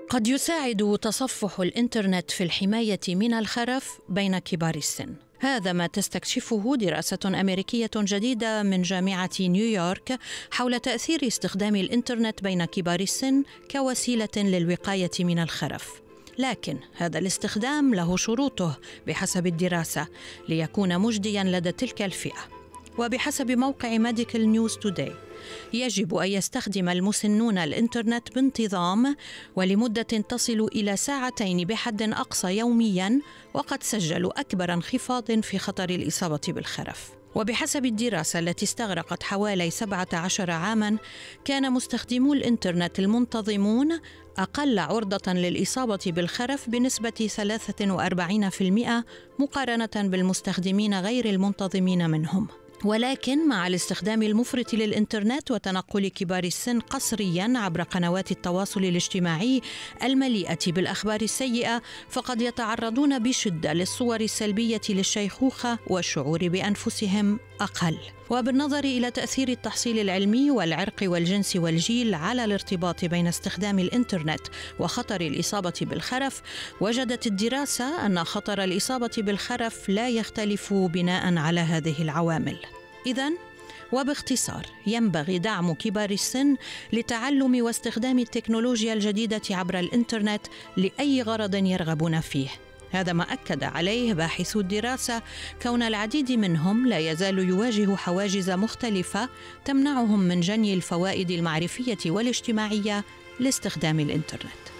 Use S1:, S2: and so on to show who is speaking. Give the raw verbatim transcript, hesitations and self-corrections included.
S1: قد يساعد تصفح الإنترنت في الحماية من الخرف بين كبار السن. هذا ما تستكشفه دراسة أمريكية جديدة من جامعة نيويورك حول تأثير استخدام الإنترنت بين كبار السن كوسيلة للوقاية من الخرف. لكن هذا الاستخدام له شروطه بحسب الدراسة ليكون مجدياً لدى تلك الفئة. وبحسب موقع ميديكال نيوز توداي يجب أن يستخدم المسنون الإنترنت بانتظام ولمدة تصل إلى ساعتين بحد أقصى يومياً، وقد سجلوا أكبر انخفاض في خطر الإصابة بالخرف. وبحسب الدراسة التي استغرقت حوالي سبعة عشر عاماً، كان مستخدمو الإنترنت المنتظمون أقل عرضة للإصابة بالخرف بنسبة ثلاثة وأربعين بالمئة مقارنة بالمستخدمين غير المنتظمين منهم. ولكن مع الاستخدام المفرط للإنترنت وتنقل كبار السن قسرياً عبر قنوات التواصل الاجتماعي المليئة بالأخبار السيئة، فقد يتعرضون بشدة للصور السلبية للشيخوخة والشعور بأنفسهم أقل. وبالنظر إلى تأثير التحصيل العلمي والعرق والجنس والجيل على الارتباط بين استخدام الإنترنت وخطر الإصابة بالخرف، وجدت الدراسة أن خطر الإصابة بالخرف لا يختلف بناء على هذه العوامل. إذن وباختصار، ينبغي دعم كبار السن لتعلم واستخدام التكنولوجيا الجديدة عبر الإنترنت لأي غرض يرغبون فيه. هذا ما أكد عليه باحثو الدراسة، كون العديد منهم لا يزال يواجه حواجز مختلفة تمنعهم من جني الفوائد المعرفية والاجتماعية لاستخدام الإنترنت.